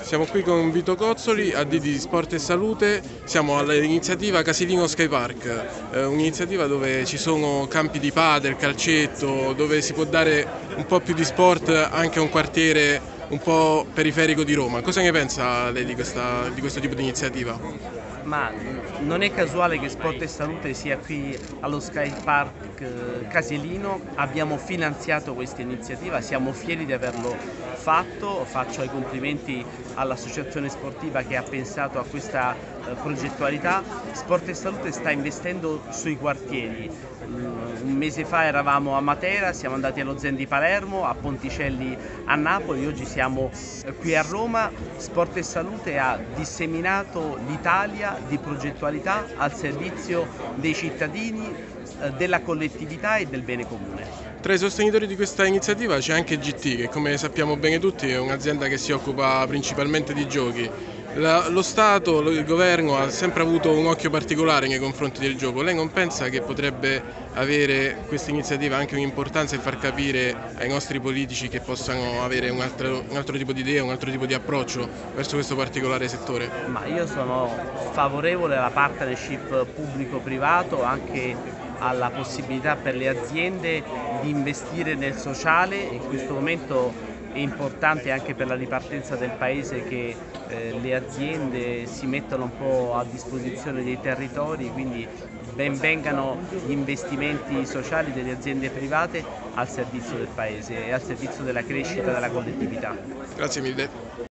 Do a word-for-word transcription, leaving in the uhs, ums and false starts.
Siamo qui con Vito Cozzoli, A D di Sport e Salute, siamo all'iniziativa Casilino Sky Park, eh, un'iniziativa dove ci sono campi di padel, calcetto, dove si può dare un po' più di sport anche a un quartiere un po' periferico di Roma. Cosa ne pensa lei di, questa, di questo tipo di iniziativa? Ma non è casuale che Sport e Salute sia qui allo Sky Park eh, Casilino, abbiamo finanziato questa iniziativa, siamo fieri di averlo fatto, faccio i complimenti all'associazione sportiva che ha pensato a questa eh, progettualità. Sport e Salute sta investendo sui quartieri. Un mese fa eravamo a Matera, siamo andati allo Zen di Palermo, a Ponticelli a Napoli, oggi siamo qui a Roma. Sport e Salute ha disseminato l'Italia di progettualità al servizio dei cittadini, della collettività e del bene comune. Tra i sostenitori di questa iniziativa c'è anche G T, che come sappiamo bene tutti è un'azienda che si occupa principalmente di giochi. La, lo Stato, il governo ha sempre avuto un occhio particolare nei confronti del gioco. Lei non pensa che potrebbe avere questa iniziativa anche un'importanza e far capire ai nostri politici che possano avere un altro, un altro tipo di idea, un altro tipo di approccio verso questo particolare settore? Ma io sono favorevole alla partnership pubblico-privato, anche alla possibilità per le aziende di investire nel sociale. In questo momento è importante anche per la ripartenza del paese che eh, le aziende si mettano un po' a disposizione dei territori, quindi ben vengano gli investimenti sociali delle aziende private al servizio del paese e al servizio della crescita della collettività. Grazie mille.